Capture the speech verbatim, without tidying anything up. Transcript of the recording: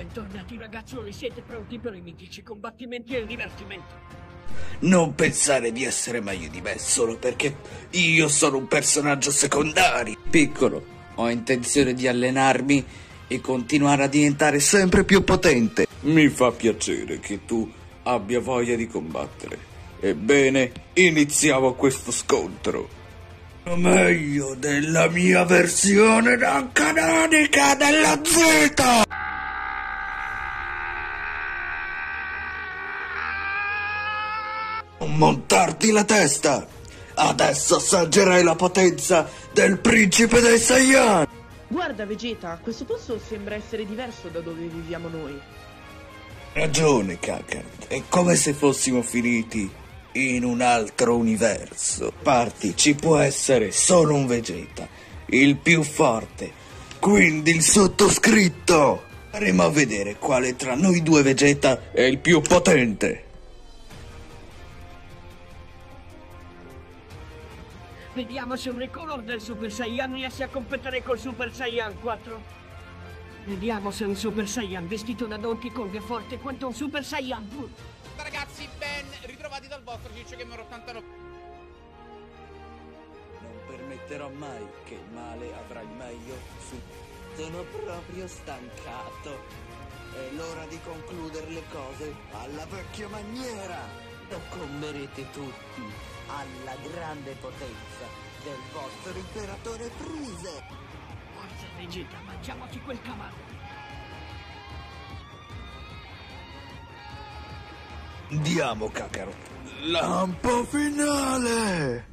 Bentornati ragazzuoli, siete pronti per i mitici combattimenti e il divertimento? Non pensare di essere meglio di me solo perché io sono un personaggio secondario. Piccolo, ho intenzione di allenarmi e continuare a diventare sempre più potente. Mi fa piacere che tu abbia voglia di combattere. Ebbene, iniziamo questo scontro. Meglio della mia versione non canonica della Z! Non montarti la testa! Adesso assaggerai la potenza del principe dei Saiyan! Guarda Vegeta, questo posto sembra essere diverso da dove viviamo noi. Ragione, Kakarot. È come se fossimo finiti in un altro universo. Parti, ci può essere solo un Vegeta, il più forte. Quindi il sottoscritto. Staremo a vedere quale tra noi due Vegeta è il più potente. Vediamo se un Recolor del Super Saiyan riesce a competere col Super Saiyan quattro. Vediamo se un Super Saiyan vestito da Donkey Kong è forte quanto un Super Saiyan puro. Ragazzi, ben ritrovati dal vostro Ciccio Gamer ottantanove. Non permetterò mai che il male avrà il meglio su... Sono proprio stancato. È l'ora di concludere le cose alla vecchia maniera. Soccomberete tutti alla grande potenza del vostro imperatore Freezer. Forza Vegeta, mangiamoci quel cavallo. Andiamo, Kakarot. Lampo finale!